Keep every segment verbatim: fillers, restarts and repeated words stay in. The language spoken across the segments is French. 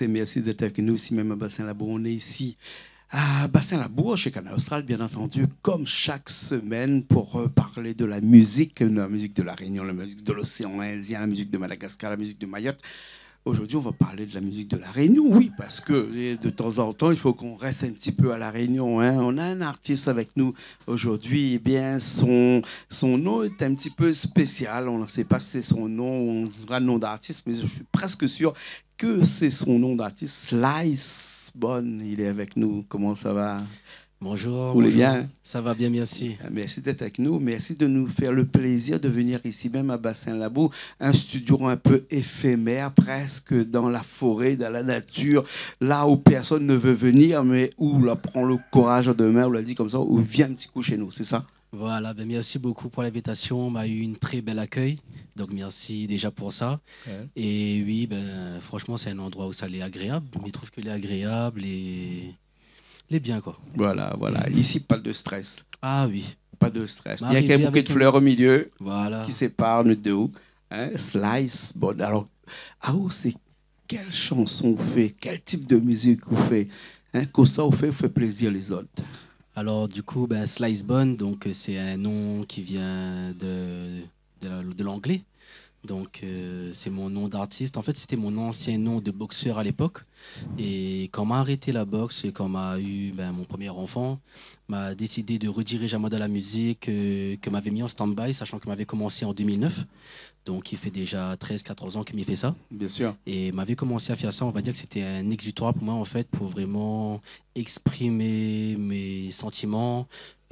et merci d'être avec nous ici même à Bassin-Labour. On est ici à Bassin-Labour, chez Canal Austral, bien entendu, comme chaque semaine, pour euh, parler de la musique, de la musique de la Réunion, la musique de l'océan Indien, la musique de Madagascar, la musique de Mayotte. Aujourd'hui, on va parler de la musique de la Réunion, oui, parce que de temps en temps, il faut qu'on reste un petit peu à la Réunion, hein. On a un artiste avec nous aujourd'hui, eh bien, son, son nom est un petit peu spécial. On ne sait pas si c'est son nom ou on dira le nom d'artiste, mais je suis presque sûr que c'est son nom d'artiste. Slice Bonne, il est avec nous. Comment ça va? Bonjour, Vous allez bonjour. bien? Ça va bien, merci. Merci d'être avec nous. Merci de nous faire le plaisir de venir ici même à Bassin-Labour, un studio un peu éphémère, presque dans la forêt, dans la nature, là où personne ne veut venir, mais où là prend le courage de main, on l'a dit comme ça, où vient un petit coup chez nous, c'est ça? Voilà, ben merci beaucoup pour l'invitation. On m'a eu une très bel accueil, donc merci déjà pour ça. Ouais. Et oui, ben, franchement, c'est un endroit où ça l'est agréable. Je trouve qu'il est agréable et il est bien, quoi. Voilà, voilà. Ici, pas de stress. Ah oui. Pas de stress. Bah, Il y a qu'un arriver bouquet avec de un- fleurs au milieu Voilà. qui sépare nous deux. Hein? Slice, bon. Alors, ah, oh, c'est quelle chanson vous faites? Quel type de musique vous faites? Hein? Que ça vous fait, vous fait plaisir les autres. Alors, du coup, ben, Slice Bun, donc euh, c'est un nom qui vient de, de, la- de l'anglais. Donc, euh, c'est mon nom d'artiste. En fait, c'était mon ancien nom de boxeur à l'époque. Et quand m'a arrêté la boxe et quand m'a eu ben, mon premier enfant, m'a décidé de rediriger à moi de la musique euh, que m'avait mis en stand-by, sachant que m'avait commencé en deux mille neuf. Donc, il fait déjà treize quatorze ans qu'il m'y fait ça. Bien sûr. Et m'avait commencé à faire ça, on va dire que c'était un exutoire pour moi, en fait, pour vraiment exprimer mes sentiments,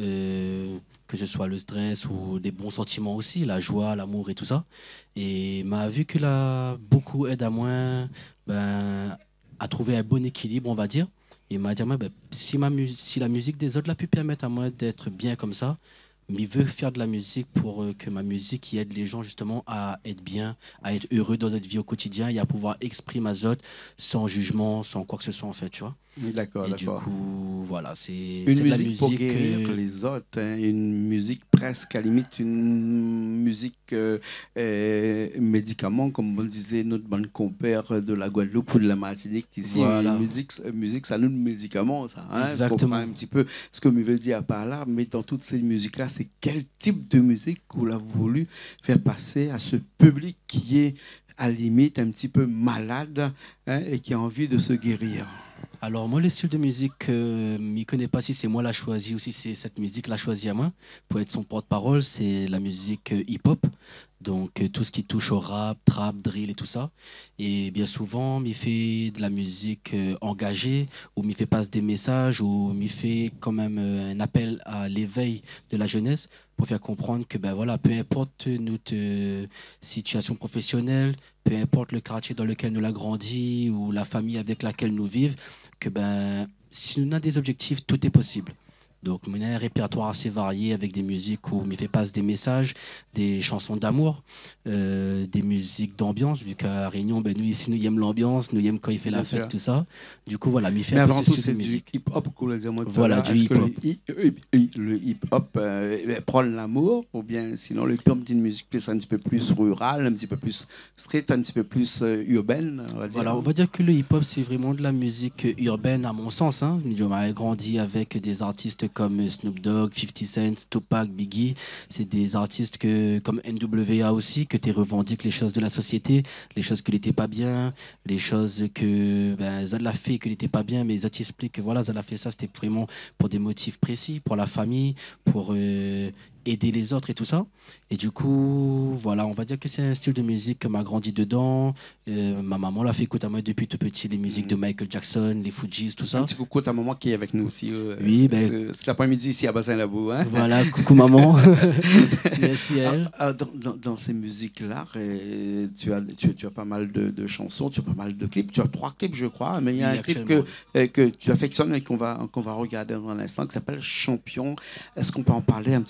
euh, que ce soit le stress ou des bons sentiments aussi, la joie, l'amour et tout ça. Et m'a vu que là, beaucoup aide à moi ben, à trouver un bon équilibre, on va dire. Et m'a dit, à moi, ben, si, ma mu- si la musique des autres l'a pu permettre à moi d'être bien comme ça, mais il veut faire de la musique pour euh, que ma musique qui aide les gens justement à être bien, à être heureux dans notre vie au quotidien et à pouvoir exprimer à autres sans jugement, sans quoi que ce soit en fait, tu vois. D'accord, Et du d'accord. coup, voilà, c'est Une c'est de la musique pour musique. guérir euh, les autres, hein, une musique presque à la limite, une musique euh, euh, médicament, comme on disait notre bon compère de la Guadeloupe ou de la Martinique ici. Voilà. Une musique, musique, ça nous de médicaments, ça. Hein, Exactement. comprendre un petit peu ce que me veut dire par là, mais dans toutes ces musiques-là, c'est quel type de musique qu'on a voulu faire passer à ce public qui est à la limite un petit peu malade, hein, et qui a envie de se guérir. Alors moi, le style de musique, euh, je ne connais pas si c'est moi l'a choisi ou si c'est cette musique l'a choisi à moi. Pour être son porte-parole, c'est la musique euh, hip-hop. Donc euh, tout ce qui touche au rap, trap, drill et tout ça. Et bien souvent, m'y fait de la musique euh, engagée, ou m'y fait passer des messages, ou m'y fait quand même euh, un appel à l'éveil de la jeunesse pour faire comprendre que ben voilà, peu importe notre euh, situation professionnelle, peu importe le quartier dans lequel nous l'avons grandi ou la famille avec laquelle nous vivons, que ben si on a des objectifs, tout est possible. Donc, on a un répertoire assez varié avec des musiques où on me fait passer des messages, des chansons d'amour, euh, des musiques d'ambiance, vu qu'à La Réunion, ben, nous ici, nous aimons l'ambiance, nous aimons quand il fait la Bien fête, sûr. tout ça. Du coup, voilà, m'y fait Mais un peu avant ce tout, style c'est de du musique. hip-hop qu'on l'a dit moi tout à Voilà, l'heure. du Est-ce que le, hip-hop. hi- hi- le hip-hop euh, prend l'amour ou bien sinon le hip-hop est une musique plus, un petit peu plus rurale, un petit peu plus street, un petit peu plus euh, urbaine, on va dire. Voilà, on va dire que le hip-hop, c'est vraiment de la musique urbaine, à mon sens. Hein. On a grandi avec des artistes comme Snoop Dogg, fifty Cent, Tupac, Biggie. C'est des artistes que, comme N W A aussi, que tu revendiques les choses de la société, les choses qui n'étaient pas bien, les choses que ben, Zod l'a fait que n'étaient pas bien, mais Zod explique que voilà, Zod a fait ça, c'était vraiment pour des motifs précis, pour la famille, pour euh, aider les autres et tout ça. Et du coup, voilà, on va dire que c'est un style de musique que m'a grandi dedans. Euh, ma maman l'a fait écouter à moi depuis tout petit, les musiques de Michael Jackson, les Fujis, tout Un ça. petit coucou à ta maman qui est avec nous aussi. euh, Oui, ben- ce- Cet après-midi ici à Bassin-Labour. Hein? Voilà, coucou maman. Merci à elle. Ah, ah, dans, dans- dans ces musiques-là, euh, tu as, tu, tu as pas mal de, de chansons, tu as pas mal de clips. Tu as trois clips, je crois, mais il y a Oui, un clip que, actuellement. euh, que tu affectionnes et qu'on va, qu'on va regarder dans un instant qui s'appelle Champion. Est-ce qu'on peut en parler un petit peu de ce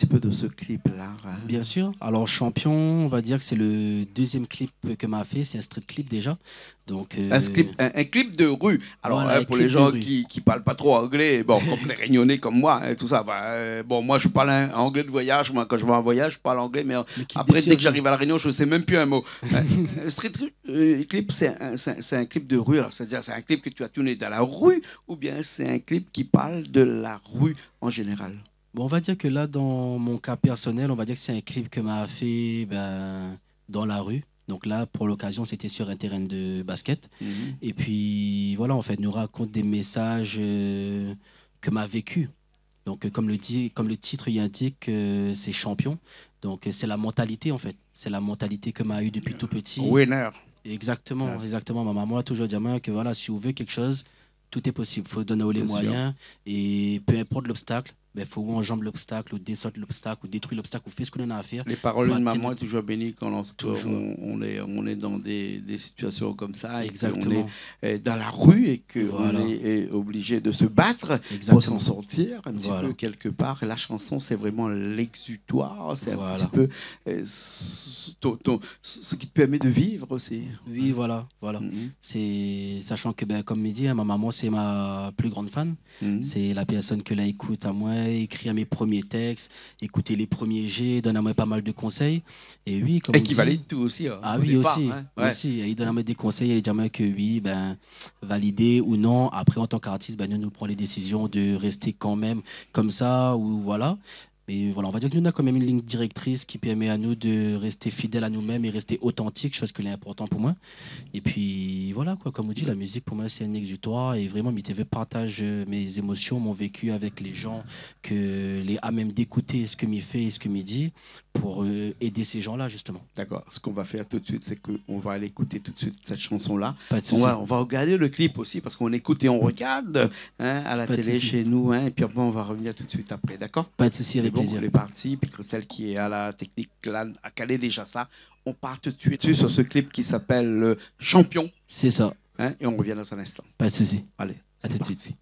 ce clip-là? Hein? Bien sûr. Alors, Champion, on va dire que c'est le deuxième clip que m'a fait. C'est un street clip déjà. Donc, euh... un, clip, un, un clip de rue. Alors, voilà, hein, pour les gens qui ne parlent pas trop anglais, bon, comme les Réunionnais comme moi, hein, tout ça. Bah, euh, bon, moi, je parle un anglais de voyage. Moi, quand je vais en voyage, je parle anglais. Mais après, dès que j'arrive à La Réunion, je ne sais même plus un mot. Street euh, clip, c'est un, un, un clip de rue. C'est-à-dire, c'est un clip que tu as tourné dans la rue ou bien c'est un clip qui parle de la rue en général? Bon, on va dire que là, dans mon cas personnel, on va dire que c'est un clip que m'a fait ben, dans la rue. Donc là, pour l'occasion, c'était sur un terrain de basket. Mmh. Et puis, voilà, en fait, nous raconte des messages euh, que m'a vécu. Donc, euh, comme, le dit, comme le titre y indique, euh, c'est champion. Donc, euh, c'est la mentalité, en fait. C'est la mentalité que m'a eu depuis tout petit. Winner. Exactement, yes. exactement. Ma maman a toujours dit à moi que voilà, si on veut quelque chose, tout est possible. Il faut donner les Bien moyens. Sûr. Et peu importe l'obstacle, il ben, faut ou enjambe l'obstacle, ou descendre l'obstacle, ou détruire l'obstacle, ou faire ce qu'on a à faire. Les paroles de maman est toujours bénie quand on, on, on, est, on est dans des, des situations comme ça, et qu'on est dans la rue et qu'on voilà. est obligé de se battre Exactement. Pour s'en sortir un petit voilà. peu quelque part. La chanson, c'est vraiment l'exutoire, c'est voilà. un petit peu euh, ton, ton, ce qui te permet de vivre aussi. Oui, voilà. voilà. Mm-hmm. C'est, sachant que, ben, comme il dit, hein, ma maman, c'est ma plus grande fan. Mm-hmm. C'est la personne que là écoute à moi, écrire mes premiers textes, écouter les premiers jets, donne à moi pas mal de conseils. Et oui, comme et qui dit, valide tout aussi. Hein, ah oui, départ, aussi, hein, ouais. aussi. Il donne à moi des conseils, il dit à moi que oui, ben, valider ou non. Après, en tant qu'artiste, ben, nous, nous prenons les décisions de rester quand même comme ça, ou voilà. Mais voilà, on va dire que nous, on a quand même une ligne directrice qui permet à nous de rester fidèles à nous-mêmes et rester authentiques, chose qui est importante pour moi. Et puis voilà, quoi, comme on dit, la musique pour moi c'est un exutoire et vraiment, M T V partage mes émotions, mon vécu avec les gens, que les à même d'écouter ce que m'y fait et ce que m'y dit pour euh, aider ces gens-là justement. D'accord. Ce qu'on va faire tout de suite, c'est qu'on va aller écouter tout de suite cette chanson-là. Pas de on, va, on va regarder le clip aussi parce qu'on écoute et on regarde hein, à la Pas télé chez nous. Hein, et puis on va revenir tout de suite après, d'accord? Pas de souci, avec bon, plaisir. On est parti, puis celle qui est à la technique, là, a calé déjà ça. On part tout de suite sur ce clip qui s'appelle euh, Champion. C'est ça. Hein, et on revient dans un instant. Pas de souci. Allez, à tout de suite.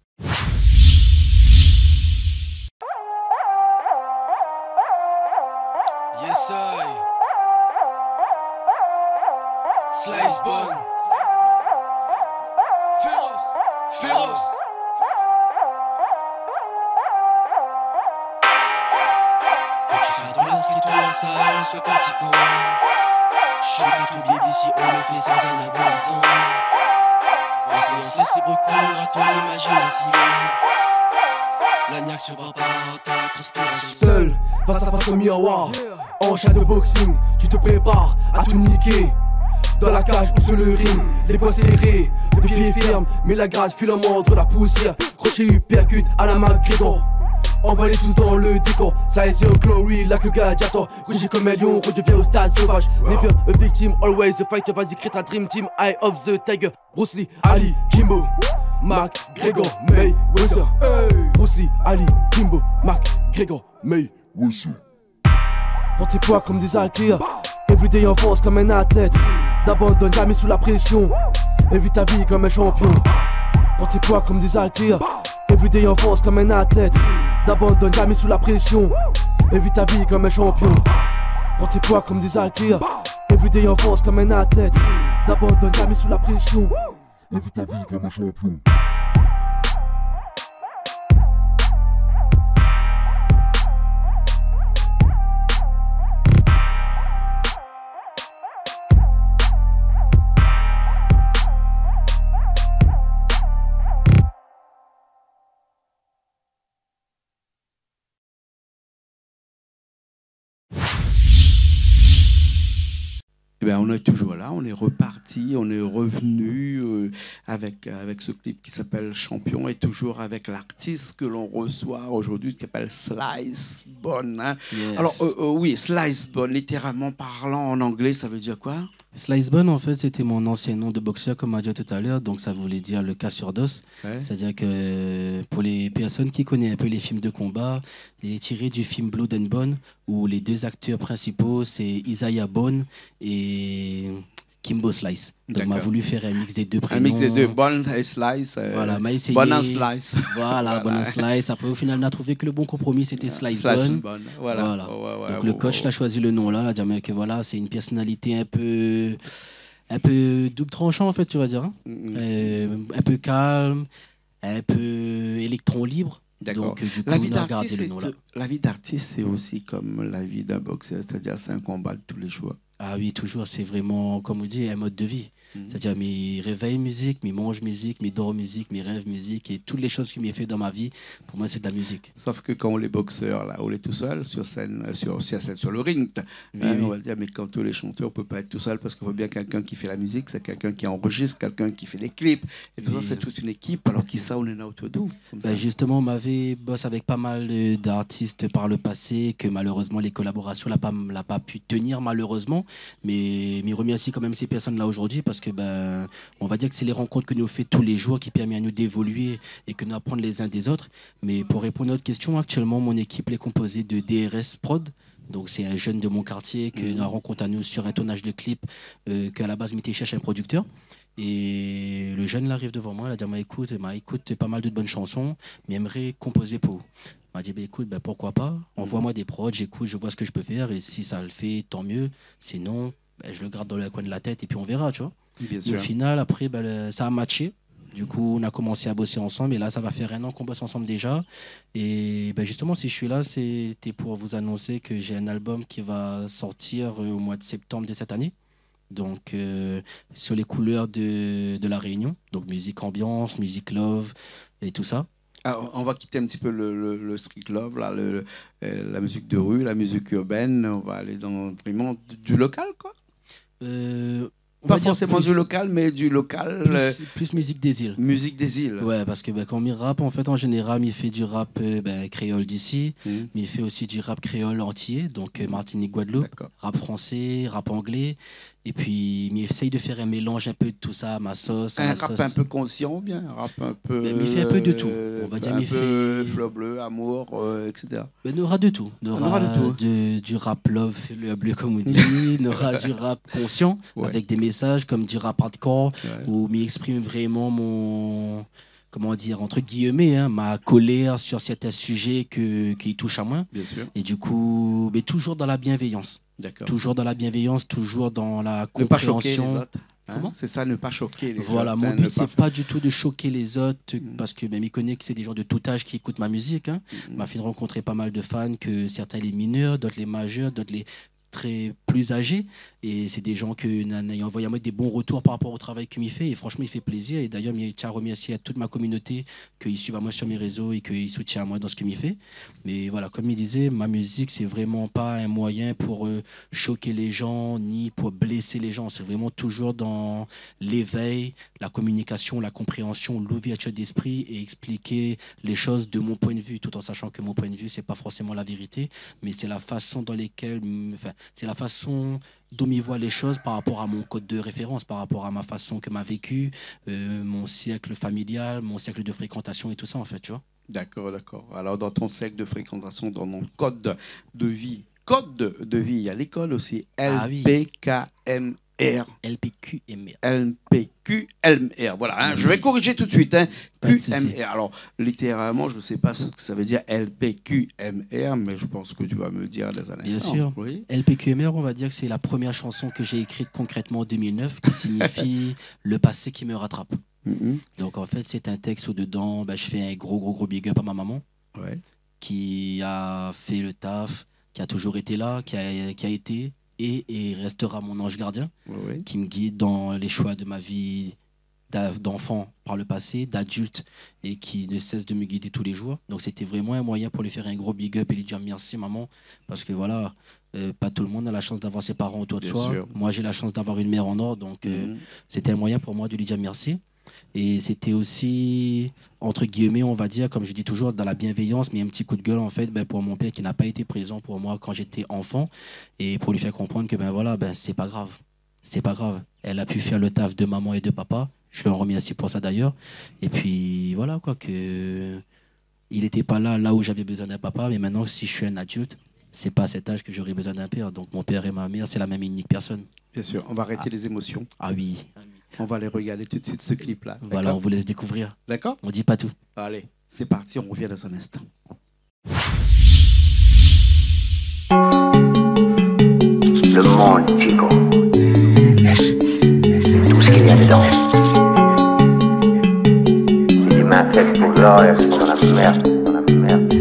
Yes, I. Slice Bun. Féroce. Féroce. Que tu sois dans la street ou en salle, sois pratiquant. Je suis pas tout baby si on le fait sans anabolisant. En séance libre cours à ton imagination. L'agnac se voit par ta transpiration. Seul, face à face au miroir, en chat de boxing, tu te prépares à tout niquer. Dans la cage ou sur le ring, les poings serrés, le pied ferme, mais la grade file en entre la poussière. Crochet uppercut à la McGregor. Envoie-les tous dans le décor, ça est zero glory, là que gladiator. Rugis comme un lion, redevient au stade sauvage. Never a victim, always a fighter, vas-y crée ta dream team. Eye of the tiger, Bruce Lee, Ali, Kimbo, McGregor, Mayweather. Bruce Lee, Ali, Kimbo, McGregor, Mayweather. Prends tes poids comme des haltères, everyday en force comme un athlète. N'abandonne jamais sous la pression, et vis ta vie comme un champion. Prends tes poids comme des haltères, everyday en force comme un athlète. N'abandonne jamais sous la pression, et vis ta vie comme un champion. Prends tes poids comme des haltères, everyday en force comme un athlète. N'abandonne jamais sous la pression, et vis ta vie comme un champion. Eh bien, on est toujours là, on est reparti, on est revenu euh, avec, avec ce clip qui s'appelle Champion et toujours avec l'artiste que l'on reçoit aujourd'hui qui s'appelle Slice Bun. Hein. Yes. Alors, euh, euh, oui, Slice Bun, littéralement parlant en anglais, ça veut dire quoi? Slice Bun, en fait, c'était mon ancien nom de boxeur, comme on a dit tout à l'heure, donc ça voulait dire le casseur d'os. Ouais. C'est-à-dire que pour les personnes qui connaissent un peu les films de combat, il est tiré du film Blood and Bone, où les deux acteurs principaux, c'est Isaiah Bone et Kimbo Slice. Donc, m'a D'accord. voulu faire un mix des deux prénoms. Un mix des deux, Bon et Slice. euh, Voilà, m'a essayé. Bon and Slice. Voilà, Bon and Slice. Après, au final, on a trouvé que le bon compromis, c'était Slice Bon. Bon. Voilà. Voilà. Ouais, ouais, ouais, Donc, ouais, le coach ouais, a choisi le nom là, il a dit mais que voilà, c'est une personnalité un peu, un peu double tranchant en fait, tu vas dire. Hein. Mm, mm. Euh, un peu calme, un peu électron libre. D'accord. Donc, euh, du coup, La vie on a gardé d'artiste, le nom là. c'est- la vie d'artiste, c'est aussi comme la vie d'un boxeur, c'est-à-dire c'est un combat de tous les jours. Ah oui, toujours, c'est vraiment, comme on dit, un mode de vie. Mhm. C'est-à-dire, mes réveils musique, mes mange musique, mes dors musique, mes rêves musique et toutes les choses qui m'ont fait dans ma vie, pour moi, c'est de la musique. Sauf que quand on est boxeur, là, on est tout seul sur scène, euh, sur, sur, scène, sur le ring, Oui, hein, oui. on va dire, mais quand tous les chanteurs, on peut pas être tout seul parce qu'il faut bien quelqu'un qui fait la musique, c'est quelqu'un qui enregistre, quelqu'un qui fait les clips, et tout Oui. ça, c'est toute une équipe. Alors qui ça, on est là autour d'eux. comme Ben ça. justement, on m'avait bossé avec pas mal euh, d'artistes par le passé, que malheureusement, les collaborations n'ont pas, l'a pas pu tenir, malheureusement. Mais m'y remercie quand même ces personnes-là aujourd'hui, parce que, ben, on va dire que c'est les rencontres que nous faisons tous les jours qui permettent à nous d'évoluer et que nous apprendre les uns des autres. Mais pour répondre à notre question, actuellement, mon équipe est composée de D R S Prod. Donc, c'est un jeune de mon quartier que Mhm. nous rencontre à nous sur un tournage de clip, euh, qu'à la base, m'était cherche un producteur. Et le jeune là, arrive devant moi, il a dit, bah, écoute, bah, écoute pas mal de bonnes chansons, mais aimerait composer pour vous. Il m'a dit, bah, écoute, bah, pourquoi pas, envoie-moi des prods, j'écoute, je vois ce que je peux faire, et si ça le fait, tant mieux. Sinon, bah, je le garde dans le coin de la tête, et puis on verra, tu vois. Bien Et au sûr. final, après, bah, le- ça a matché. Du coup, on a commencé à bosser ensemble, et là, ça va faire un an qu'on bosse ensemble déjà. Et bah, justement, si je suis là, c'était pour vous annoncer que j'ai un album qui va sortir euh, au mois de septembre de cette année. Donc, euh, sur les couleurs de, de la Réunion. Donc, musique ambiance, musique love et tout ça. Alors, on va quitter un petit peu le, le, le street love, là, le, euh, la musique de rue, la musique urbaine. On va aller dans vraiment du, du local, quoi. Euh, on Pas va dire forcément plus, du local, mais du local, euh, plus, plus musique des îles. musique des îles. Ouais, parce que bah, quand il rappe, en fait, en général, il fait du rap euh, bah, créole d'ici, Mhm. mais il fait aussi du rap créole entier, donc euh, Martinique, Guadeloupe, D'accord. rap français, rap anglais. Et puis, il essaye de faire un mélange un peu de tout ça, à ma sauce. à Un ma rap sauce. un peu conscient ou bien un rap un peu... Ben, mais il fait un peu de tout. euh, On va dire, un mais il peu fait- fleur bleue, amour, euh, et cetera. Ben, il y aura de tout. Il y On aura aura de tout. de- du rap love, le bleu comme on dit. Il y aura du rap conscient, Ouais. avec des messages comme du rap hardcore, Ouais. où il exprime vraiment mon, comment dire, entre guillemets, hein, ma colère sur certains sujets que, qui touchent à moi. Bien sûr. Et du coup, mais toujours dans la bienveillance. D'accord. Toujours dans la bienveillance, toujours dans la Ne pas choquer les compréhension. autres. hein. Comment C'est ça, ne pas choquer les Voilà, autres. mon hein, but, ne c'est pas du tout de choquer les autres, Mm. parce que même il connaît que c'est des gens de tout âge qui écoutent ma musique. Hein. Mm. m'a fait rencontrer pas mal de fans, que certains les mineurs, d'autres les majeurs, d'autres les très plus âgés. Et c'est des gens que Nana a envoyé à moi des bons retours par rapport au travail qu'il m'y fait. Et franchement, il fait plaisir. Et d'ailleurs, il tient à remercier à toute ma communauté qu'ils suivent à moi sur mes réseaux et qu'ils soutiennent à moi dans ce qu'il m'y fait. Mais voilà, comme il disait, ma musique, c'est vraiment pas un moyen pour euh, choquer les gens ni pour blesser les gens. C'est vraiment toujours dans l'éveil, la communication, la compréhension, l'ouverture d'esprit et expliquer les choses de mon point de vue, tout en sachant que mon point de vue, c'est pas forcément la vérité, mais c'est la façon dans laquelle, enfin, c'est la façon dont m'y voit les choses par rapport à mon code de référence, par rapport à ma façon que m'a vécu, euh, mon cercle familial, mon cercle de fréquentation et tout ça, en fait, tu vois. D'accord, d'accord. Alors, dans ton cercle de fréquentation, dans ton code de vie, code de, de vie, il y a l'école aussi. Ah oui. L P K M R. L P Q M R. L P Q M R. Voilà, hein, je vais corriger tout de suite. Hein. Pas de Q M souci. R. Alors, littéralement, je ne sais pas ce que ça veut dire L P Q M R, mais je pense que tu vas me dire des années. Bien sûr. Oui. L P Q M R, on va dire que c'est la première chanson que j'ai écrite concrètement en deux mille neuf, qui signifie le passé qui me rattrape. Mhm. Donc en fait, c'est un texte où dedans, bah, je fais un gros, gros, gros big up à ma maman, Ouais. qui a fait le taf, qui a toujours été là, qui a, qui a été et, et restera mon ange gardien, Ouais, ouais. qui me guide dans les choix de ma vie d'a- d'enfant par le passé, d'adulte, et qui ne cesse de me guider tous les jours. Donc c'était vraiment un moyen pour lui faire un gros big up et lui dire merci maman, parce que voilà, euh, pas tout le monde a la chance d'avoir ses parents autour de Bien soi. sûr. Moi j'ai la chance d'avoir une mère en or, donc euh, Mhm. c'était un moyen pour moi de lui dire merci. Et c'était aussi, entre guillemets, on va dire, comme je dis toujours, dans la bienveillance, mais un petit coup de gueule, en fait, ben, pour mon père qui n'a pas été présent pour moi quand j'étais enfant, et pour lui faire comprendre que, ben voilà, ben, c'est pas grave. C'est pas grave. Elle a pu faire le taf de maman et de papa. Je lui en remercie pour ça d'ailleurs. Et puis, voilà, quoi, que il n'était pas là, là où j'avais besoin d'un papa, mais maintenant, si je suis un adulte, c'est pas à cet âge que j'aurais besoin d'un père. Donc mon père et ma mère, c'est la même et unique personne. Bien sûr, on va arrêter Ah. les émotions. Ah oui. On va aller regarder tout de suite ce clip-là. Voilà, D'accord on vous laisse découvrir. D'accord. On dit pas tout. Allez, c'est parti, on revient dans un instant. Le monde, Chico. Tout ce qu'il y a dedans. C'est du main faite pour l'or, c'est dans la merde, dans la merde.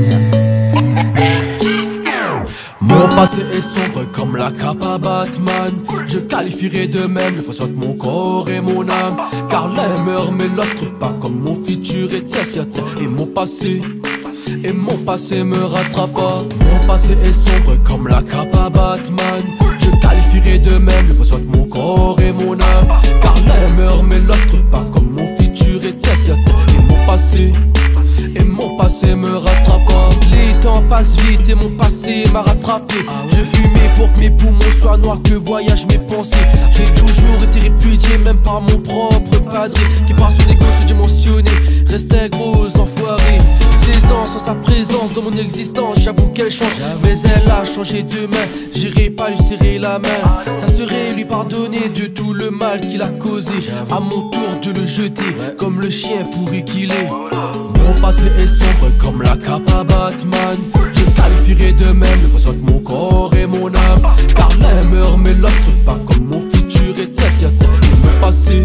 Mon passé est sombre comme la cape à Batman. Je qualifierais de même le façon de mon corps et mon âme. Car l'un meurt mais l'autre pas, comme mon futur était certain. Et mon passé, et mon passé me rattrape pas. Mon passé est sombre comme la cape à Batman. Je qualifierais de même le façon de mon corps et mon âme. Car l'un meurt mais l'autre pas, comme mon futur était certain. Et mon passé, et mon passé me rattrape pas. Les temps passent vite et mon passé m'a rattrapé. Je fumais pour que mes poumons soient noirs, que voyagent mes pensées. J'ai toujours été répudié même par mon propre padré, qui par son égo sous-dimensionné reste un gros enfoiré. seize ans sans sa présence dans mon existence, j'avoue qu'elle change. Mais elle a changé de main, j'irai pas lui serrer la main. Ça serait lui pardonner de tout le mal qu'il a causé. À mon tour de le jeter comme le chien pourri qu'il est. Mon passé est sombre comme la cape à Batman. Je qualifierais de même le façon de mon corps et mon âme. Car l'un meurt mais l'autre pas, comme mon futur était certain. Et mon passé,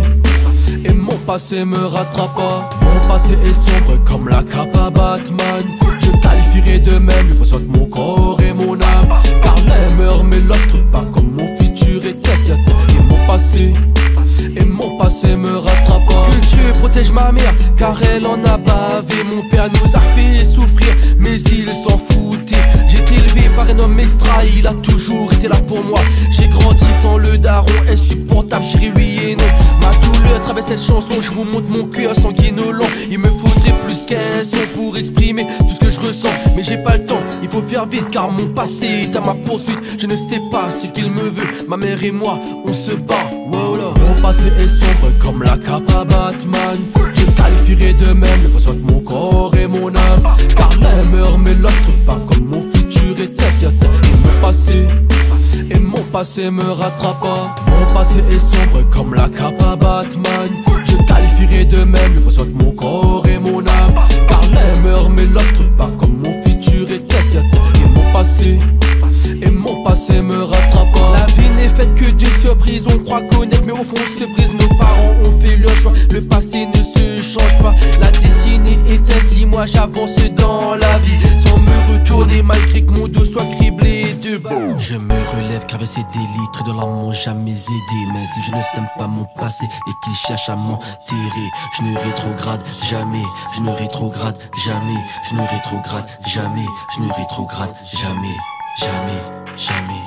et mon passé me rattrape pas. Mon passé est sombre comme la cape à Batman. Je qualifierais de même le façon de mon corps et mon âme. Car l'un meurt mais l'autre pas, comme mon futur était certain. Et mon passé, et mon passé me rattrape pas. Que Dieu protège ma mère, car elle en a bavé. Mon père nous a fait souffrir, mais il s'en foutait. J'ai été élevé par un homme extra, il a toujours été là pour moi. J'ai grandi sans le daron, insupportable, chérie, oui et non. Ma douleur traverse cette chanson, je vous montre mon cœur sanguinolent. Il me faudrait plus qu'un son pour exprimer tout ce que je ressens, mais j'ai pas le temps, il faut faire vite car mon passé est à ma poursuite. Je ne sais pas ce qu'il me veut, ma mère et moi, on se bat. Wow, là. Mon passé est sombre comme la cape à Batman. Je qualifierais de même le façon de mon corps et mon âme. Car l'un meurt mais l'autre pas, comme mon futur était certain. Et mon passé, et mon passé me rattrape pas. Mon passé est sombre comme la cape à Batman. Je qualifierais de même le façon de mon corps et mon âme. Car l'un meurt mais l'autre pas, comme mon futur était certain. Et mon passé, et mon passé me rattrape pas. La vie n'est faite que de surprises, on croit connaître mais au fond on se brise. Nos parents ont fait leur choix, le passé ne se change pas. La destinée est ainsi, moi j'avance dans la vie sans me retourner malgré que mon dos soit criblé de boue. Je me relève car ces litres de l'âme m'ont jamais aidé. Mais si je ne sème pas mon passé et qu'il cherche à m'enterrer, je ne rétrograde jamais, je ne rétrograde jamais, je ne rétrograde jamais, je ne rétrograde jamais. Jamais, jamais,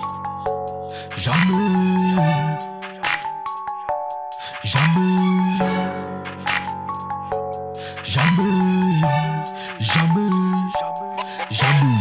jamais, jamais, jamais, jamais, jamais.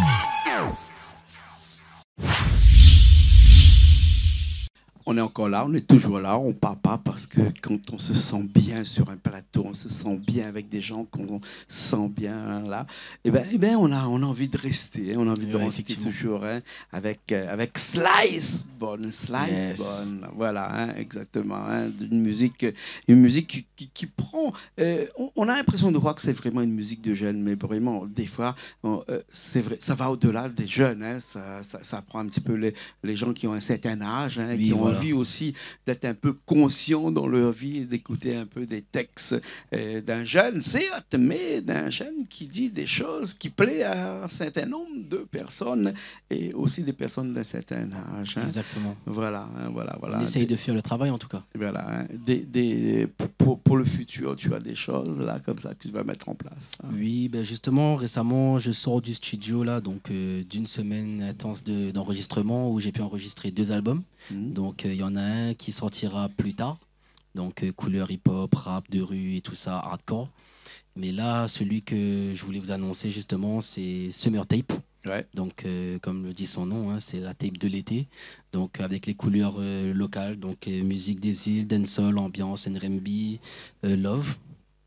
On est encore là, on est toujours là, on part pas parce que quand on se sent bien sur un plateau, on se sent bien avec des gens qu'on sent bien là, et ben, et ben on a, on a envie de rester, on a envie de Ouais, rester toujours hein, avec, euh, avec Slice Bonne, Slice Yes. Bonne, voilà, hein, exactement, hein, une musique, une musique qui, qui, qui prend, euh, on, on a l'impression de voir que c'est vraiment une musique de jeunes, mais vraiment des fois, on, euh, c'est vrai, ça va au-delà des jeunes, hein, ça, ça, ça prend un petit peu les, les gens qui ont un certain âge, hein, Oui, qui ont voilà. envie aussi d'être un peu conscients dans leur vie, d'écouter un peu des textes euh, d'un jeune, certes, mais d'un jeune qui dit des choses qui plaisent à un certain nombre de personnes et aussi des personnes d'un certain âge. Hein. Exactement. Voilà, hein, voilà, voilà. On essaye Des- de faire le travail en tout cas. voilà, hein, des, des, pour, pour le futur, tu as des choses là comme ça que tu vas mettre en place. Hein. Oui, ben justement, récemment, je sors du studio là, donc euh, d'une semaine intense de- d'enregistrement où j'ai pu enregistrer deux albums. Mhm. Donc il y en a un qui sortira plus tard, donc euh, couleur hip-hop, rap de rue et tout ça, hardcore. Mais là, celui que je voulais vous annoncer justement, c'est Summer Tape. Ouais. Donc, euh, comme le dit son nom, hein, c'est la tape de l'été. Donc, avec les couleurs euh, locales, donc euh, musique des îles, dancehall, ambiance, N R B, euh, love.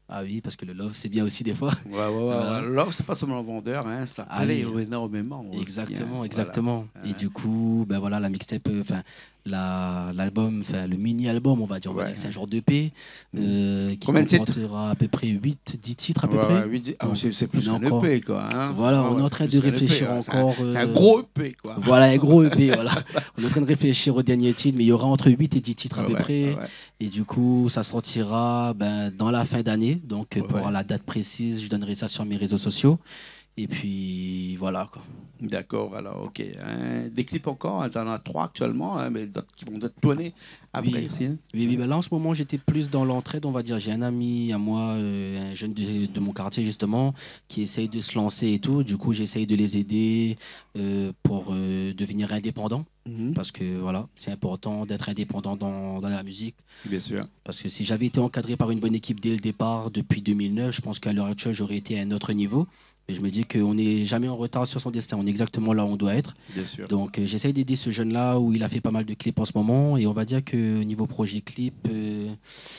Ah oui, parce que le love, c'est bien aussi des fois. Ouais, ouais, ouais. Voilà. ouais. Love, c'est pas seulement vendeur, hein, ça Ah plaît oui. énormément. Aussi, Exactement, hein, exactement. voilà. Et du coup, ben voilà, la mixtape, euh, enfin, la- l'album, enfin, le mini-album, on va dire, on va Ouais. dire que c'est un genre d'E P, euh, qui Combien de titres? comportera à peu près huit, dix titres à peu Ouais, près. ouais, huit- ah, Donc, c'est c'est plus on est qu'un encore- E P, quoi. Hein. Voilà, Ah on ouais, est en c'est train plus de qu'un E P, réfléchir hein. C'est un- encore. C'est un euh, gros E P, quoi. Voilà, un gros E P, voilà. On est en train de réfléchir au dernier titre, mais il y aura entre huit et dix titres à Ouais, peu ouais, près. ouais, ouais. Et du coup, ça sortira ben, dans la fin d'année. Donc, euh, pour Ouais. la date précise, je donnerai ça sur mes réseaux sociaux. Et puis, voilà, quoi. D'accord, alors, ok. Hein, des clips encore, tu en as trois actuellement, hein, mais d'autres qui vont être tournés après Oui. aussi. Hein. Oui, oui, ben là en ce moment j'étais plus dans l'entraide, on va dire. J'ai un ami à moi, euh, un jeune de, de mon quartier justement, qui essaye de se lancer et tout. Du coup, j'essaye de les aider euh, pour euh, devenir indépendant. Mhm. Parce que voilà, c'est important d'être indépendant dans, dans la musique. Bien sûr. Parce que si j'avais été encadré par une bonne équipe dès le départ, depuis deux mille neuf, je pense qu'à l'heure actuelle, j'aurais été à un autre niveau. Et je me dis qu'on n'est jamais en retard sur son destin. On est exactement là où on doit être. Bien sûr. Donc, euh, j'essaye d'aider ce jeune-là où il a fait pas mal de clips en ce moment. Et on va dire que niveau projet clip, euh,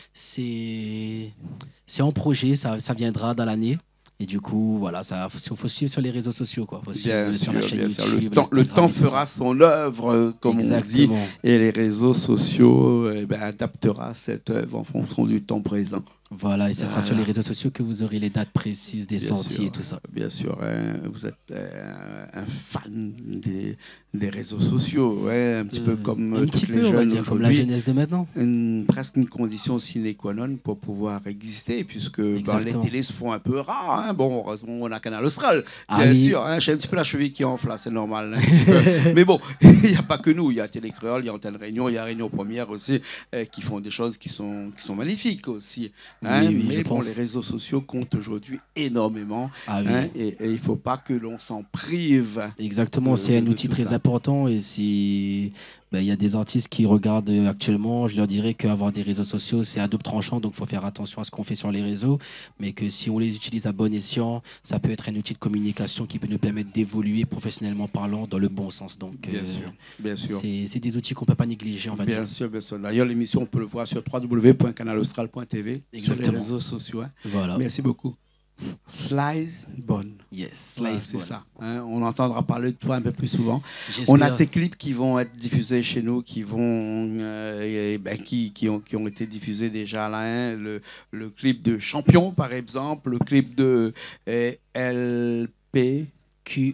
c'est c'est en projet. Ça, ça viendra dans l'année. Et du coup, voilà, ça faut, faut suivre sur les réseaux sociaux, quoi. Faut suivre Bien sur sûr, la chaîne bien YouTube, sûr. Le temps, le l'Instagram temps et tout fera ça. son œuvre, euh, comme on dit, Exactement. et les réseaux sociaux eh ben, adaptera cette œuvre en fonction du temps présent. Voilà, et ça sera Voilà. sur les réseaux sociaux que vous aurez les dates précises des Bien sorties sûr, et tout ça. Bien sûr, hein, vous êtes euh, un fan des, des réseaux sociaux, ouais, un petit peu Euh, comme un euh, petit toutes les peu, on va jeunes dire, comme la aujourd'hui. jeunesse de maintenant. Une, presque une condition sine qua non pour pouvoir exister, puisque ben, les Exactement. télés se font un peu rares. Hein. Bon, heureusement, on a Canal Austral, Ah bien oui. sûr. Hein. J'ai un petit peu la cheville qui enfle, là, c'est normal. Hein, un petit peu. Mais bon, il n'y a pas que nous. Il y a Télé Créole, il y a Antenne Réunion, il y a Réunion Première aussi, euh, qui font des choses qui sont, qui sont magnifiques aussi. Hein. Oui, oui, Mais je bon, pense. les réseaux sociaux comptent aujourd'hui énormément. Ah oui. Hein, et, et il ne faut pas que l'on s'en prive. Exactement, de- c'est un de outil tout très ça. important et si ben, il y a des artistes qui regardent euh, actuellement, je leur dirais qu'avoir des réseaux sociaux, c'est à double tranchant, donc il faut faire attention à ce qu'on fait sur les réseaux, mais que si on les utilise à bon escient, ça peut être un outil de communication qui peut nous permettre d'évoluer professionnellement parlant dans le bon sens. Donc, Bien euh, sûr, bien sûr. c'est c'est des outils qu'on ne peut pas négliger, on va Bien dire. sûr, bien sûr. D'ailleurs, l'émission, on peut le voir sur w w w point canal austral point t v, sur les Exactement. réseaux sociaux. Hein. Voilà. Merci beaucoup. Slice Bonne. Yes, Voilà, Slice c'est Ball. ça. Hein. On entendra parler de toi un peu plus souvent. J'espère. On a tes clips qui vont être diffusés chez nous, qui vont, euh, et ben, qui, qui, ont, qui ont été diffusés déjà là. Hein. Le, le clip de Champion, par exemple, le clip de euh, L P Q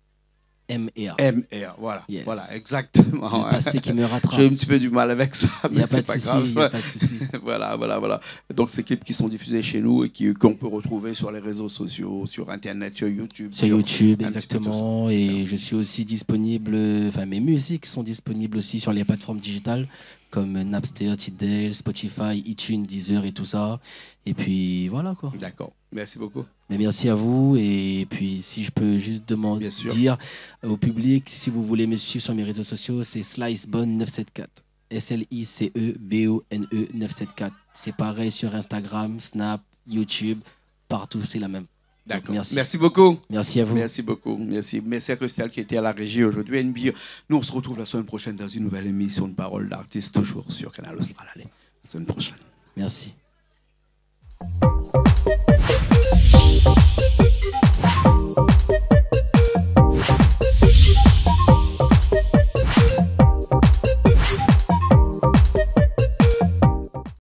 M R. M R. Voilà, Yes. voilà, exactement. Le hein. passé qui me rattrape. J'ai un petit peu du mal avec ça, Il n'y mais a pas c'est de pas souci, grave. il n'y a pas de souci. Voilà, voilà, voilà. Donc, ces clips qui sont diffusés chez nous et qui- qu'on peut retrouver sur les réseaux sociaux, sur Internet, sur YouTube. Sur YouTube, un petit peu tout exactement. Et je suis aussi disponible, euh, enfin mes musiques sont disponibles aussi sur les plateformes digitales comme Napster, Tidal, Spotify, iTunes, Deezer et tout ça. Et puis voilà quoi. D'accord. Merci beaucoup. Mais merci à vous. Et puis si je peux juste demander, Bien sûr. dire au public, si vous voulez me suivre sur mes réseaux sociaux, c'est Slicebone neuf cent soixante-quatre. S L I C E B O N E neuf cent soixante-quatre. C'est pareil sur Instagram, Snap, YouTube, partout c'est la même. Donc, D'accord. merci. Merci beaucoup. Merci à vous. Merci beaucoup. Merci. Merci à Christelle qui était à la régie aujourd'hui. N B, nous, on se retrouve la semaine prochaine dans une nouvelle émission de Parole d'artiste, toujours sur Canal Austral. Allez, la semaine prochaine. Merci.